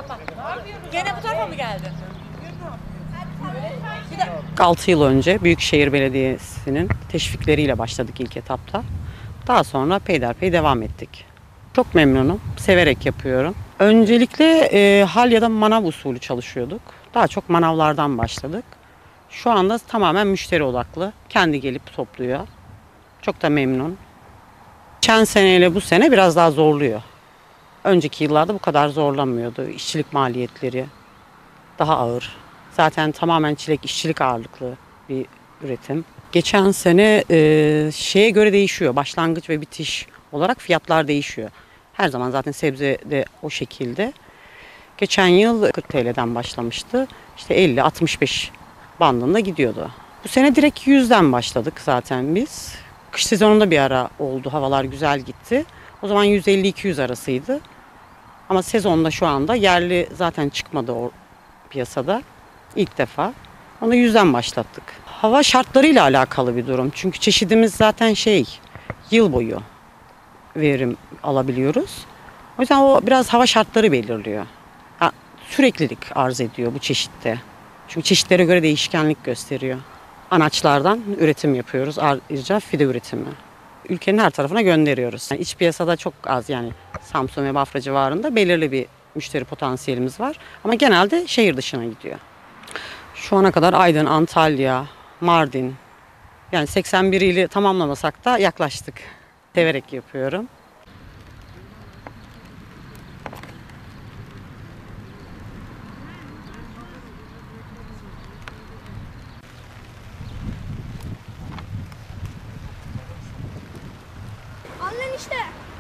Gene bu tarafa mı geldin? 6 yıl önce Büyükşehir Belediyesi'nin teşvikleriyle başladık ilk etapta. Daha sonra peyderpey devam ettik. Çok memnunum. Severek yapıyorum. Öncelikle hal ya da manav usulü çalışıyorduk. Daha çok manavlardan başladık. Şu anda tamamen müşteri odaklı. Kendi gelip topluyor. Çok da memnun. Geçen seneyle bu sene biraz daha zorluyor. Önceki yıllarda bu kadar zorlanmıyordu. İşçilik maliyetleri daha ağır. Zaten tamamen çilek, işçilik ağırlıklı bir üretim. Geçen sene şeye göre değişiyor. Başlangıç ve bitiş olarak fiyatlar değişiyor. Her zaman zaten sebze de o şekilde. Geçen yıl 40 TL'den başlamıştı. İşte 50-65 bandında gidiyordu. Bu sene direkt 100'den başladık zaten biz. Kış sezonunda bir ara oldu. Havalar güzel gitti. O zaman 150-200 arasıydı. Ama sezonda şu anda yerli zaten çıkmadı o piyasada. İlk defa. Onu 100'den başlattık. Hava şartlarıyla alakalı bir durum. Çünkü çeşidimiz zaten yıl boyu verim alabiliyoruz. O yüzden o biraz hava şartları belirliyor. Süreklilik arz ediyor bu çeşitte. Çünkü çeşitlere göre değişkenlik gösteriyor. Anaçlardan üretim yapıyoruz. Ayrıca fide üretimi. Ülkenin her tarafına gönderiyoruz. Yani iç piyasada çok az, yani Samsun ve Bafra civarında belirli bir müşteri potansiyelimiz var. Ama genelde şehir dışına gidiyor. Şu ana kadar Aydın, Antalya, Mardin, yani 81 ili tamamlamasak da yaklaştık. Severek yapıyorum. Annen işte.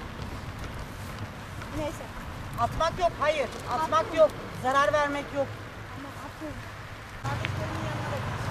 Neyse. Atmak yok, hayır. Atmak yok. Zarar vermek yok. Ama atıyorum. Kardeşlerimin yanına da git.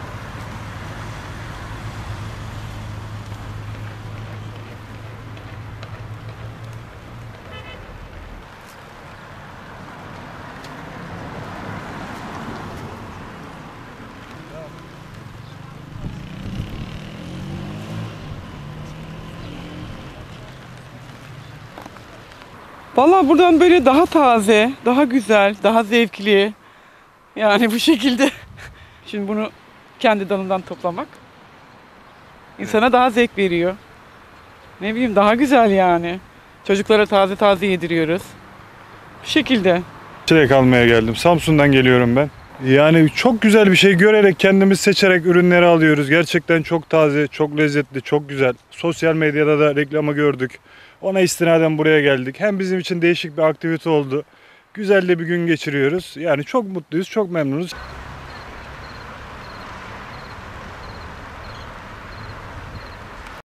Vallahi buradan böyle daha taze, daha güzel, daha zevkli. Yani bu şekilde. Şimdi bunu kendi dalından toplamak insana daha zevk veriyor. Ne bileyim, daha güzel yani. Çocuklara taze taze yediriyoruz. Bu şekilde. Çilek almaya geldim. Samsun'dan geliyorum ben. Yani çok güzel bir şey, görerek kendimiz seçerek ürünleri alıyoruz. Gerçekten çok taze, çok lezzetli, çok güzel. Sosyal medyada da reklamı gördük. Ona istinaden buraya geldik. Hem bizim için değişik bir aktivite oldu. Güzel de bir gün geçiriyoruz. Yani çok mutluyuz, çok memnunuz.